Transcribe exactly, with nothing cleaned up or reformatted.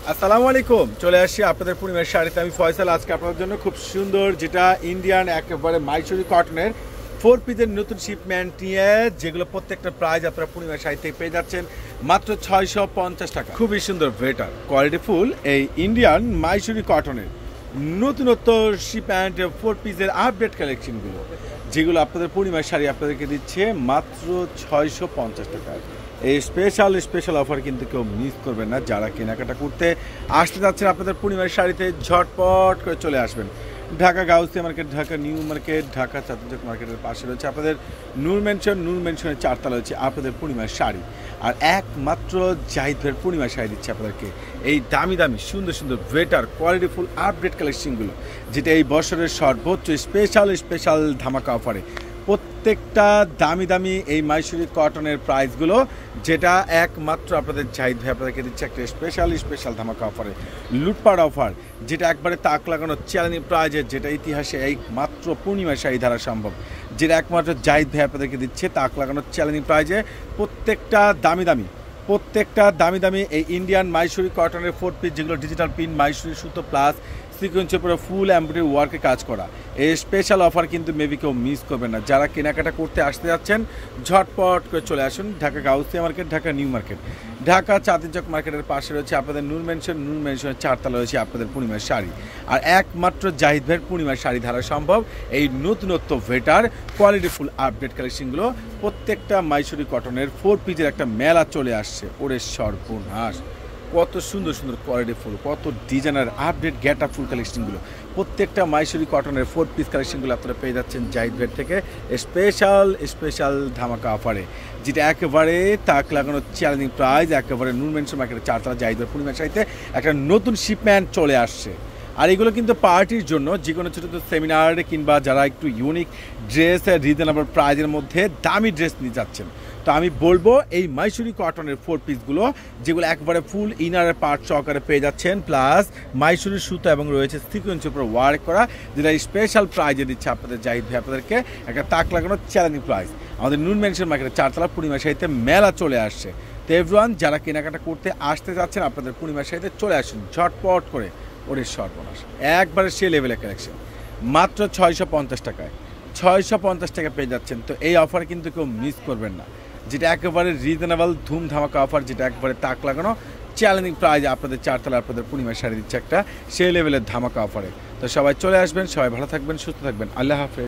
আসসালামু আলাইকুম। চলে আসছি আপনাদের পূর্ণিমার শাড়িতে। আমি ফয়সাল। আজকে আপনাদের জন্য খুব সুন্দর যেটা ইন্ডিয়ান একেবারে মাইসুরি কটনের ফোর পিসের নতুন শিপমেন্ট নিয়ে, যেগুলো প্রত্যেকটা প্রাইস আপনারা পূর্ণিমার শাড়ি থেকে পেয়ে যাচ্ছেন মাত্র ছয়শো পঞ্চাশ টাকা। খুবই সুন্দর ভেটার কোয়ালিটিফুল এই ইন্ডিয়ান মাইসুরি কটনের নতুনত্ব শিপমেন্ট ফোর পিসের আপডেট কালেকশনগুলো, যেগুলো আপনাদের পূর্ণিমার শাড়ি আপনাদেরকে দিচ্ছে মাত্র ছয়শো পঞ্চাশ টাকায়। এই স্পেশাল স্পেশাল অফার কিন্তু কেউ মিস করবেন না। যারা কেনাকাটা করতে আসতে যাচ্ছেন আপনাদের পূর্ণিমার শাড়িতে, ঝটপট করে চলে আসবেন। Dhaka Gausia market, Dhaka new market, Dhaka Chandni মার্কেটের পাশে রয়েছে আপনাদের নূর মেনশন। নূর মেনশনের চারতলা রয়েছে আপনাদের পূর্ণিমার শাড়ি। আর একমাত্র জাহিদ ভাইয়ের পূর্ণিমার শাড়ি দিচ্ছে আপনাদেরকে এই দামি দামি সুন্দর সুন্দর ভেটার কোয়ালিটিফুল আপডেট কালেকশনগুলো, যেটা এই বছরের সর্বোচ্চ স্পেশাল স্পেশাল ধামাকা অফারে। প্রত্যেকটা দামি দামি এই মাইসুরি কটনের প্রাইসগুলো, যেটা একমাত্র আপনাদের জাহিদ ভাই আপনাদেরকে দিচ্ছে একটা স্পেশাল স্পেশাল ধামাকা অফারে, লুটপাট অফার, যেটা একবারে তাক লাগানো চ্যালেঞ্জিং প্রাইজের, যেটা ইতিহাসে এই মাত্র পূর্ণিমার শাড়ি ধারা সম্ভব, যেটা একমাত্র জাহিদ ভাই আপনাদেরকে দিচ্ছে তাক লাগানো চ্যালেঞ্জিং প্রাইজে। প্রত্যেকটা দামি দামি প্রত্যেকটা দামি দামি এই ইন্ডিয়ান মাইসুরি কটনের ফোর পিস, যেগুলো ডিজিটাল প্রিন্ট মাইসুরি সুতো প্লাস সিকোয়েন্সের উপরে ফুল এমব্রয়ডারি ওয়ার্কে কাজ করা। এই স্পেশাল অফার কিন্তু মেবি কেউ মিস করবেন না। যারা কেনাকাটা করতে আসতে যাচ্ছেন ঝটপট করে চলে আসুন। Dhaka Gausia market, Dhaka new market, Dhaka Chandni Chawk মার্কেটের পাশে রয়েছে আপনাদের নূর মেনশন। নূর মেনশনের চারতলা রয়েছে আপনাদের পূর্ণিমার শাড়ি। আর একমাত্র জাহিদ ভাইয়ের পূর্ণিমার শাড়ি ধারা সম্ভব এই নতুনত্ব ভেটার কোয়ালিটিফুল আপডেট কালেকশনগুলো। প্রত্যেকটা মাইসুরি কটনের ফোর পিসের একটা মেলা চলে আসছে। ওরে সর্বনাশ, কত সুন্দর সুন্দর কোয়ালিটিফুল, কত designer update get up full কালেকশনগুলো। প্রত্যেকটা মাইসুরি কটনের ফোর পিস কালেকশনগুলো আপনারা পেয়ে যাচ্ছেন জাহিদ ভাইয়ের থেকে স্পেশাল স্পেশাল ধামাকা অফারে, যেটা একেবারে তাক লাগানো চ্যালেঞ্জিং প্রাইস। একেবারে নূর মেনশন মার্কেটের চারতলা জাহিদ ভাইয়ের পূর্ণিমার শাড়িতে একটা নতুন শিপমেন্ট চলে আসছে। আর এগুলো কিন্তু পার্টির জন্য, যে কোনো ছোটো ছোটো সেমিনার কিংবা যারা একটু ইউনিক ড্রেস রিজনেবল প্রাইজের মধ্যে দামি ড্রেস নিয়ে যাচ্ছেন, তো আমি বলবো এই মাইসুরি কটনের ফোর পিসগুলো, যেগুলো একবারে ফুল ইনারের পার্ট সহকারে পেয়ে যাচ্ছেন, প্লাস মাইসুরির সুতো এবং রয়েছে সিকোয়েন্সের উপর ওয়ার্ক করা, যেটা স্পেশাল প্রাইজে দিচ্ছে আপনাদের জাহিদ ভাই আপনাদেরকে একটা তাক লাগানো চ্যালেঞ্জিং প্রাইস। আমাদের নূর মেনশন মার্কেটের চারতলা পূর্ণিমার শাড়িতে মেলা চলে আসছে। তো এভরিওয়ান, যারা কেনাকাটা করতে আসতে যাচ্ছেন আপনাদের পূর্ণিমার শাড়িতে চলে আসুন ঝটপট করে। ওরে সর্বনাশ, একবারে সে লেভেলের কালেকশন মাত্র ছয়শো পঞ্চাশ টাকায়। ছয়শো পঞ্চাশ টাকা পেয়ে যাচ্ছেন। তো এই অফার কিন্তু কেউ মিস করবেন না, যেটা একেবারে রিজনেবল ধুম ধামাকা অফার, যেটা একবারে তাক লাগানো চ্যালেঞ্জিং প্রাইজ আপনাদের চারতলা আপনাদের পূর্ণিমার শাড়ি দিচ্ছে একটা সেই লেভেলের ধামাকা অফারে। তো সবাই চলে আসবেন, সবাই ভালো থাকবেন, সুস্থ থাকবেন। আল্লাহ হাফেজ।